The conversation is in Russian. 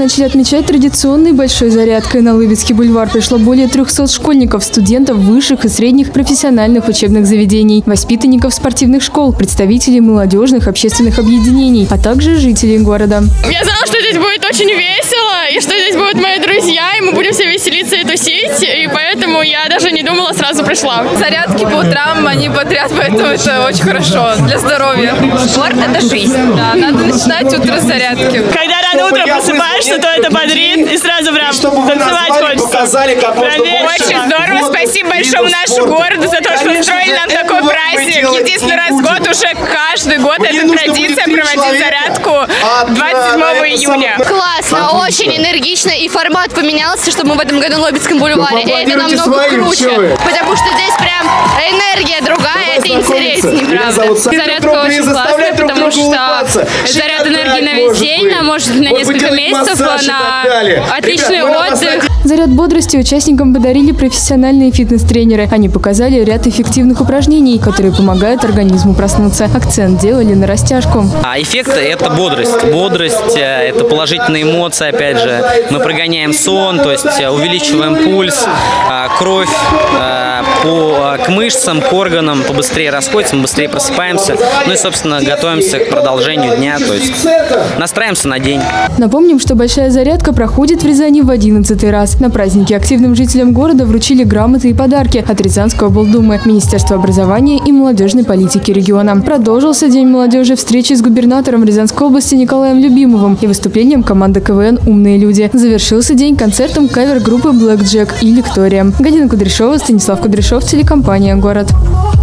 начали отмечать традиционной большой зарядкой. На Лыбецкий бульвар пришло более 300 школьников, студентов высших и средних профессиональных учебных заведений, воспитанников спортивных школ, представителей молодежных общественных объединений, а также жителей города. Я знала, что здесь будет очень весело, и что здесь будут мои друзья, и мы будем все веселиться и тусить, и поэтому я даже не думала, сразу пришла. Зарядки по утрам, они бодрят, поэтому это очень хорошо для здоровья. Спорт – это жизнь. Да, надо начинать утро с зарядки. Когда рано утром просыпаешься, то это бодрит, и сразу прям танцевать хочется. Очень здорово, спасибо большому нашему городу за то, что устроили нам такой праздник. Единственный раз в год, уже каждый год эта традиция проводить зарядку 27 июня. Классно, очень энергично, и формат поменялся, что мы в этом году на Лыбецком бульваре. И это намного круче, потому что здесь прям энергия другая, это интереснее, правда. Зарядка очень классная, потому что заряд энергии на весь день, а может на несколько месяцев, на отличный отдых. Заряд бодрости участникам подарили профессиональные фитнес-тренеры. Они показали ряд эффективных упражнений, которые помогают организму проснуться. Акцент делали на растяжку. А эффект – это бодрость. Бодрость – это положительные эмоции, опять же. Мы прогоняем сон, то есть увеличиваем пульс, кровь к мышцам, к органам побыстрее расходится, мы быстрее просыпаемся. Ну и, собственно, готовимся к продолжению дня, то есть настраиваемся на день. Напомним, что большая зарядка проходит в Рязани в 11-й раз. На празднике активным жителям города вручили грамоты и подарки от Рязанской облдумы, Министерства образования и молодежной политики региона. Продолжился День молодежи встречей с губернатором Рязанской области Николаем Любимовым и выступлением команды КВН «Умные люди». Завершился день концертом кавер-группы «Блэк Джек» и «Лектория». Галина Кудряшова, Станислав Кудряшов, телекомпания «Город».